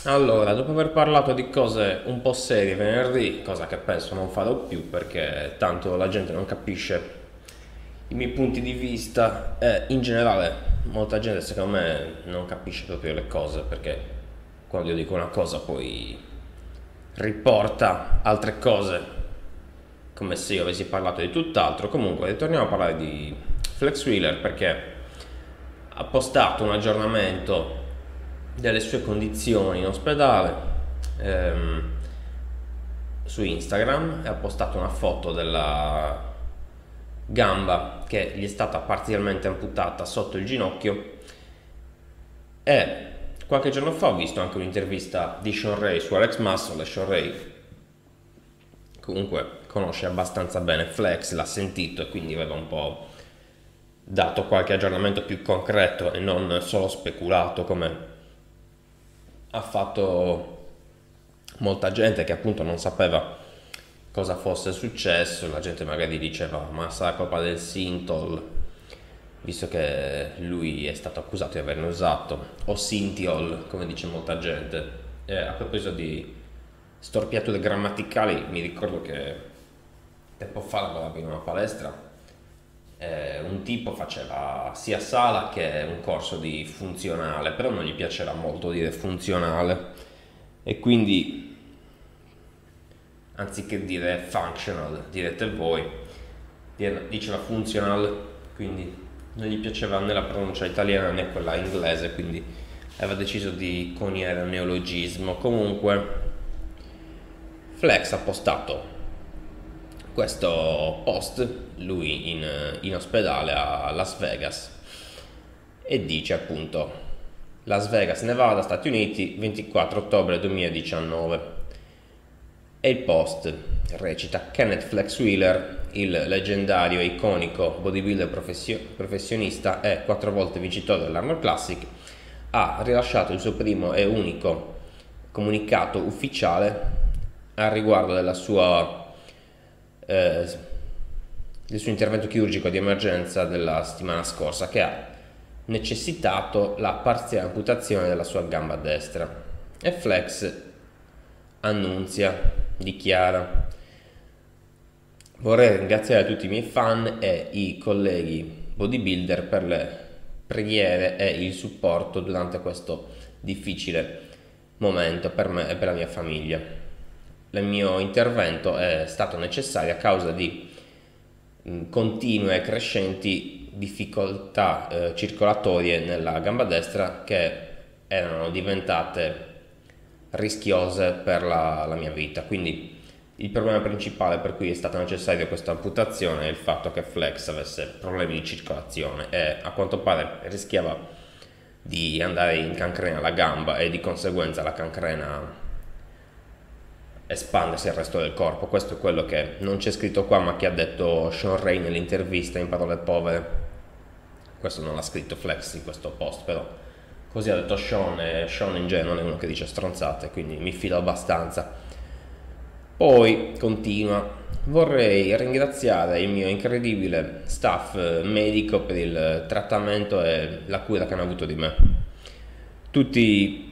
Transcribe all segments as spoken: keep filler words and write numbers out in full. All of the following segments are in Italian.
Allora, dopo aver parlato di cose un po' serie venerdì, cosa che penso non farò più perché tanto la gente non capisce i miei punti di vista e in generale molta gente secondo me non capisce proprio le cose perché quando io dico una cosa poi riporta altre cose come se io avessi parlato di tutt'altro. Comunque, ritorniamo a parlare di Flex Wheeler perché ha postato un aggiornamento delle sue condizioni in ospedale ehm, su Instagram e ha postato una foto della gamba che gli è stata parzialmente amputata sotto il ginocchio e qualche giorno fa ho visto anche un'intervista di Sean Ray su Alex Muscle e Sean Ray comunque conosce abbastanza bene Flex, l'ha sentito e quindi aveva un po' dato qualche aggiornamento più concreto e non solo speculato come ha fatto molta gente che appunto non sapeva cosa fosse successo. La gente magari diceva ma sarà colpa del Synthol visto che lui è stato accusato di averne usato, o Syntiol come dice molta gente. E a proposito di storpiature grammaticali, mi ricordo che tempo fa lavoravo in una palestra, eh, un tipo faceva sia sala che un corso di funzionale, però non gli piaceva molto dire funzionale e quindi anziché dire functional, direte voi, diceva functional, quindi non gli piaceva né la pronuncia italiana né quella inglese, quindi aveva deciso di coniare un neologismo. Comunque Flex ha postato questo post, lui in, in ospedale a Las Vegas, e dice appunto Las Vegas, Nevada, Stati Uniti, ventiquattro ottobre duemiladiciannove. E il post recita: Kenneth Flex Wheeler, il leggendario e iconico bodybuilder professio- professionista e quattro volte vincitore dell'Arnold Classic, ha rilasciato il suo primo e unico comunicato ufficiale al riguardo della sua eh, del suo intervento chirurgico di emergenza della settimana scorsa, che ha necessitato la parziale amputazione della sua gamba destra. E Flex annunzia, dichiara: vorrei ringraziare tutti i miei fan e i colleghi bodybuilder per le preghiere e il supporto durante questo difficile momento per me e per la mia famiglia. Il mio intervento è stato necessario a causa di mh, continue e crescenti difficoltà eh, circolatorie nella gamba destra che erano diventate rischiose per la, la mia vita. Quindi il problema principale per cui è stata necessaria questa amputazione è il fatto che Flex avesse problemi di circolazione e a quanto pare rischiava di andare in cancrena la gamba e di conseguenza la cancrena espandersi al resto del corpo. Questo è quello che non c'è scritto qua ma che ha detto Sean Ray nell'intervista in parole povere. Questo non l'ha scritto Flex in questo post, però così ha detto Sean, e Sean in genere non è uno che dice stronzate, quindi mi fido abbastanza. Poi continua: vorrei ringraziare il mio incredibile staff medico per il trattamento e la cura che hanno avuto di me. Tutti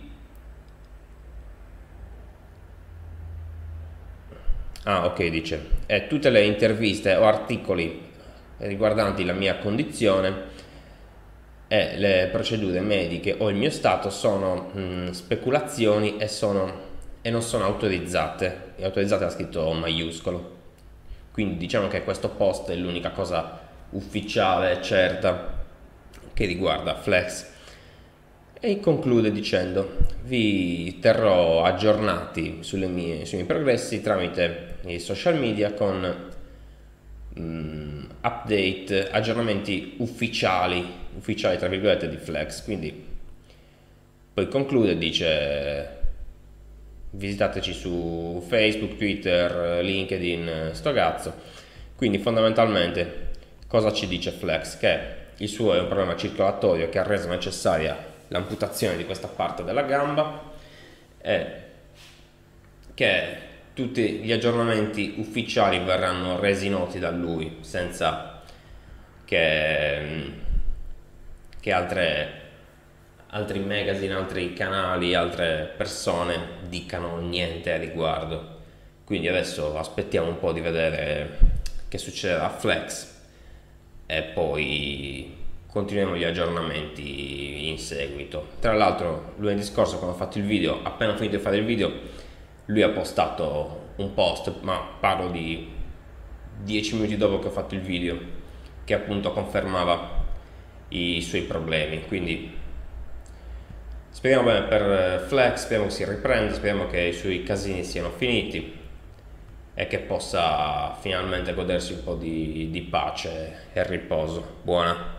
Ah, ok, dice. E tutte le interviste o articoli riguardanti la mia condizione e le procedure mediche o il mio stato sono mh, speculazioni e, sono, e non sono autorizzate. E autorizzate ha scritto maiuscolo. Quindi diciamo che questo post è l'unica cosa ufficiale e certa che riguarda Flex. E conclude dicendo: vi terrò aggiornati sulle mie, sui miei progressi tramite i social media con mm, update, aggiornamenti ufficiali, ufficiali tra virgolette di Flex. Quindi poi conclude e dice: visitateci su Facebook, Twitter, LinkedIn, sto cazzo. Quindi fondamentalmente cosa ci dice Flex? Che il suo è un problema circolatorio che ha reso necessaria l'amputazione di questa parte della gamba e che tutti gli aggiornamenti ufficiali verranno resi noti da lui senza che, che altre altri magazine, altri canali, altre persone dicano niente a riguardo. Quindi adesso aspettiamo un po' di vedere che succederà a Flex e poi continuiamo gli aggiornamenti in seguito. Tra l'altro lunedì scorso, quando ho fatto il video, appena finito di fare il video, lui ha postato un post, ma parlo di dieci minuti dopo che ho fatto il video, che appunto confermava i suoi problemi. Quindi speriamo bene per Flex, speriamo che si riprenda, speriamo che i suoi casini siano finiti e che possa finalmente godersi un po' di, di pace e riposo. Buona.